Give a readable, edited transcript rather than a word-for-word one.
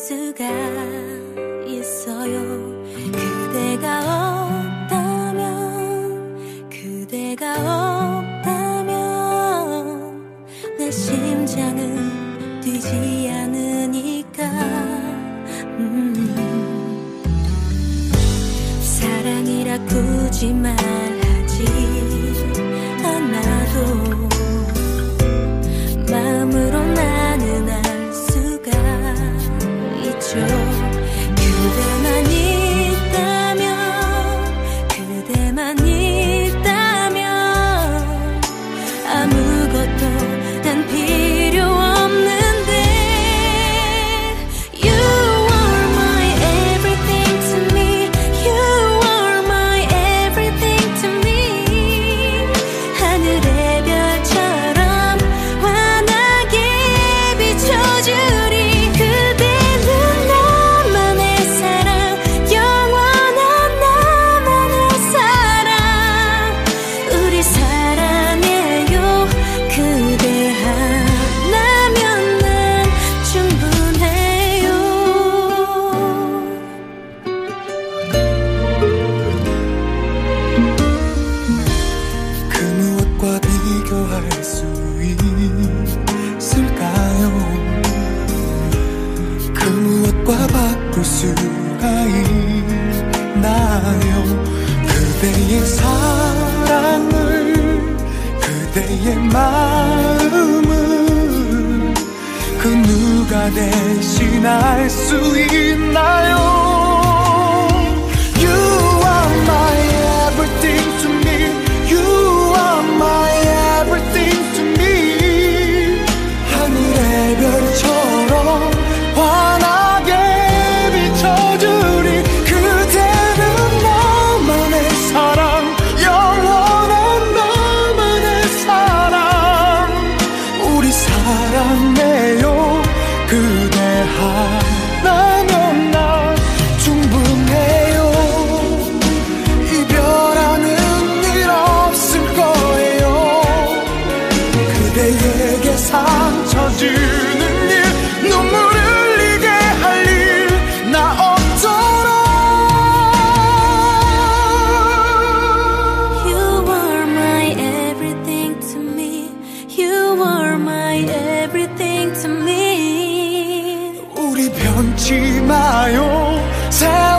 수가 있어요. 그대가 없다면, 그대가 없다면 내 심장은 뛰지 않으니까. 사랑이라 굳이 말하지 않아도 마음으로 나는 알 수가 있죠. 그대만 있다면, 그대만 있다면 아무것도 난 필요 없는데. You are my everything to me. You are my everything to me. 하늘의 별처럼 환하게 비춰주리. 그대는 나만의 사랑, 영원한 나만의 사랑. 우리 사랑해요. 그대 하나면 난 충분해요. 그 무엇과 비교할 수 있을까요? 그 무엇과 바꿀 수가 있나요? 그대의 사랑을, 그대의 마음을 그 누가 대신할 수 있나요? You are my everything to me. You are my everything to me. 하늘의 별처럼 환하게 비춰주리. 그대는 나만의 사랑, 영원한 나만의 사랑. 우리 사랑해요. 그대 하나면 난 충분해요. 이별하는 일 없을 거예요. 그대에게 상처 주는 일, 눈물 흘리게 할 일 나 없도록. You are my everything to me. You are my everything to me. 우리 변치 마요.